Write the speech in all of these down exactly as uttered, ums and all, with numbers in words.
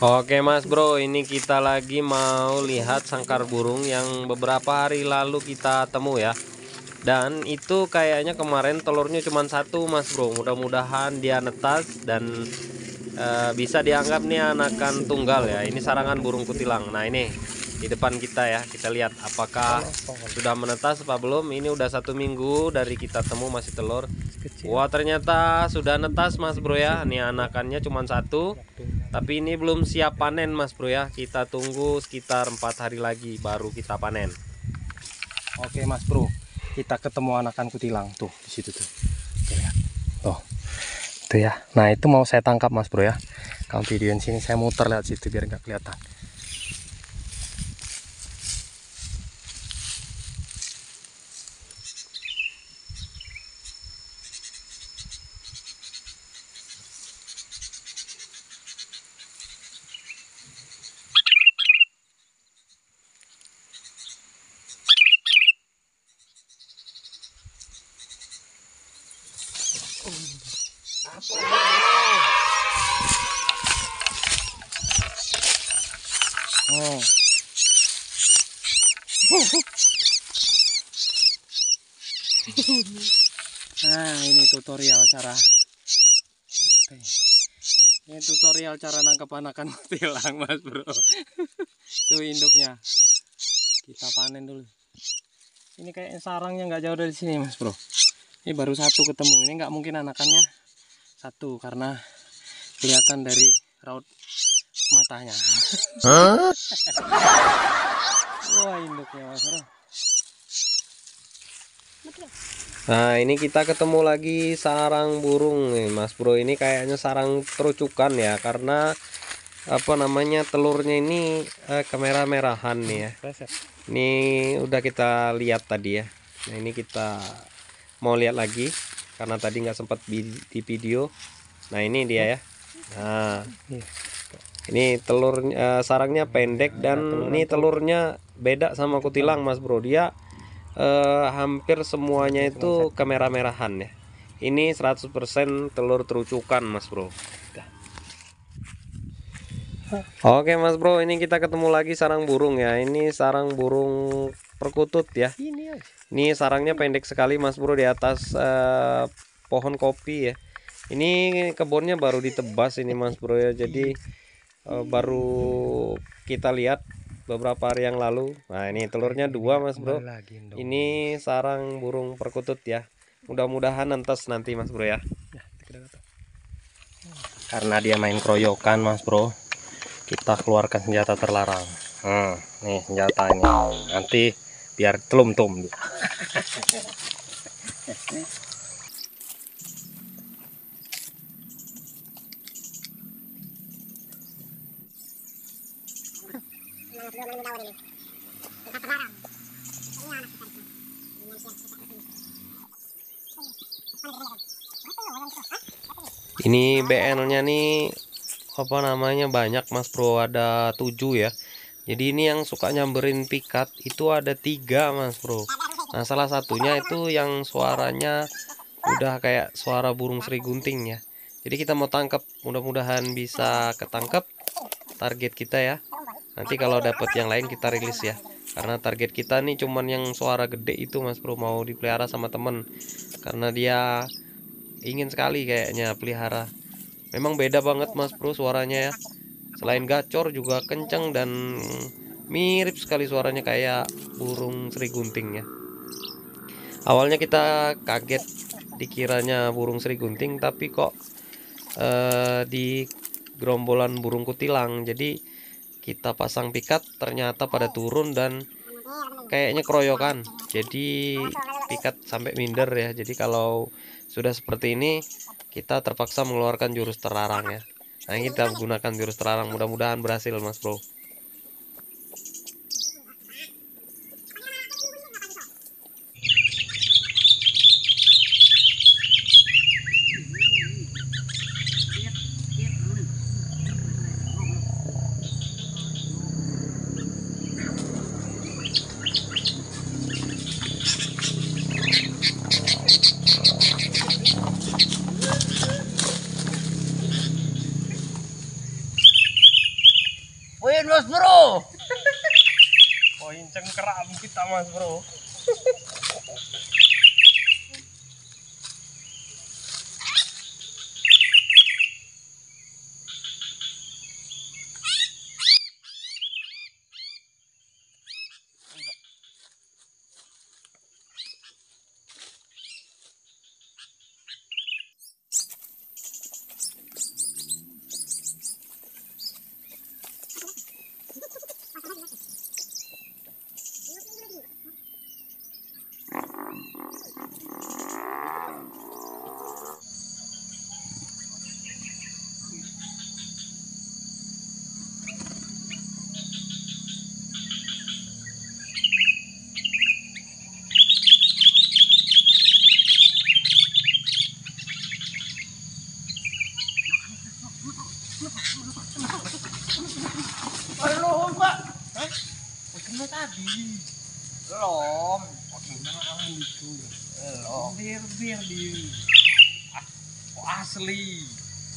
Oke Mas Bro, ini kita lagi mau lihat sangkar burung yang beberapa hari lalu kita temu ya. Dan itu kayaknya kemarin telurnya cuma satu Mas Bro. Mudah-mudahan dia netas dan e, bisa dianggap nih anakan tunggal ya. Ini sarangan burung kutilang. Nah ini di depan kita ya, kita lihat apakah sudah menetas apa belum. Ini udah satu minggu dari kita temu masih telur. Wah ternyata sudah netas Mas Bro ya. Ini anakannya cuma satu, tapi ini belum siap panen Mas Bro ya. Kita tunggu sekitar empat hari lagi baru kita panen. Oke Mas Bro, kita ketemu anakan kutilang tuh di situ tuh. Tuh ya. Tuh. Tuh ya. Nah, itu mau saya tangkap Mas Bro ya. Kalau videoin sini saya muter lihat situ biar nggak kelihatan. Oh. Nah, ini tutorial cara ini tutorial cara nangkap anakan kutilang Mas Bro. Tuh induknya. Kita panen dulu. Ini kayaknya sarangnya nggak jauh dari sini Mas Bro. Ini baru satu ketemu. Ini nggak mungkin anakannya satu karena kelihatan dari raut matanya. Huh? Wah induknya Mas Bro. Nah ini kita ketemu lagi sarang burung nih Mas Bro. Ini kayaknya sarang terucukan ya, karena apa namanya telurnya ini eh, kemerah-merahan nih ya. Ini udah kita lihat tadi ya. Nah ini kita mau lihat lagi karena tadi nggak sempat di video. Nah ini dia ya. Nah ini telur eh, sarangnya pendek dan ini telurnya beda sama kutilang Mas Bro. Dia eh, hampir semuanya itu kemerah-merahan ya. Ini seratus persen telur terucukan Mas Bro. Oke Mas Bro, ini kita ketemu lagi sarang burung ya. Ini sarang burung perkutut ya. Ini sarangnya pendek sekali Mas Bro, di atas eh, pohon kopi ya. Ini kebunnya baru ditebas ini Mas Bro ya. Jadi eh, baru kita lihat beberapa hari yang lalu. Nah ini telurnya dua Mas Bro. Ini sarang burung perkutut ya. Mudah-mudahan netas nanti Mas Bro ya. Karena dia main keroyokan Mas Bro, kita keluarkan senjata terlarang. Hmm, nih senjatanya. Nanti biar telum-tum. Ini B L-nya nih apa namanya banyak Mas Bro, ada tujuh ya. Jadi ini yang suka nyamberin pikat itu ada tiga Mas Bro. Nah salah satunya itu yang suaranya udah kayak suara burung serigunting ya. Jadi kita mau tangkap, mudah-mudahan bisa ketangkep target kita ya. Nanti kalau dapat yang lain kita rilis ya. Karena target kita nih cuman yang suara gede itu Mas Bro, mau dipelihara sama temen. Karena dia ingin sekali kayaknya pelihara. Memang beda banget Mas Bro suaranya ya. Selain gacor juga kenceng dan mirip sekali suaranya kayak burung serigunting ya. Awalnya kita kaget dikiranya burung serigunting, tapi kok eh, di gerombolan burung kutilang. Jadi kita pasang pikat ternyata pada turun dan kayaknya keroyokan. Jadi pikat sampai minder ya. Jadi kalau sudah seperti ini kita terpaksa mengeluarkan jurus terlarang ya. Nah kita gunakan jurus terlarang, mudah-mudahan berhasil Mas Bro. Mas Bro. Belum, Pak. Hah? Udah tadi. Belum. Gimana itu? Belum. Bir-bir di. Ah, kok asli.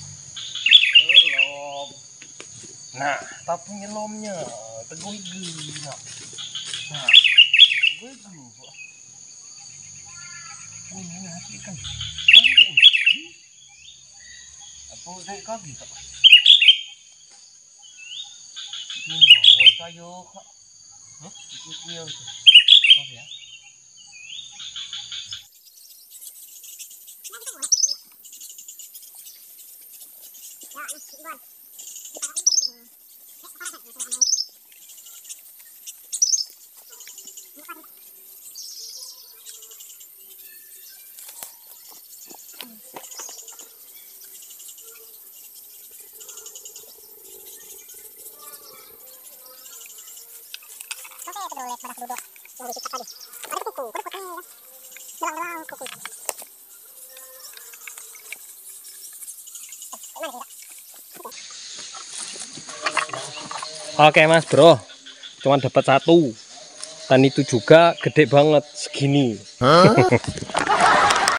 Belum. Nah, tapi nyelomnya teguh gila. Nah, gue juga. Gue ngasih kan. Mana tuh? Apa udah kaki tak? Ôi kayo kok. Hah? Ikut dia itu. Maaf ya. Oleh para penduduk yang disikat tadi. Ada kuku, kuku kukunya ya. Belang-belang kuku. Eh, gimana sih, Oke Mas Bro, cuma dapat satu dan itu juga gede banget segini.